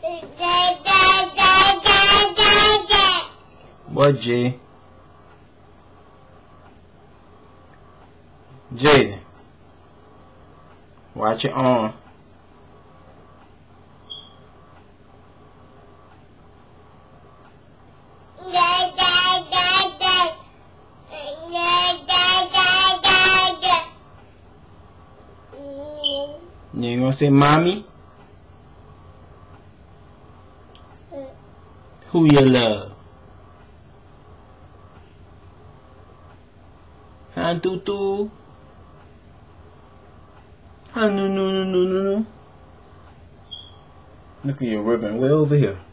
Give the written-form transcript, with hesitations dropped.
What, G? Jaidyn, watch your arm. You ain't gonna say mommy? Who you love? Huh, Tutu? Huh, no. Look at your ribbon way over here.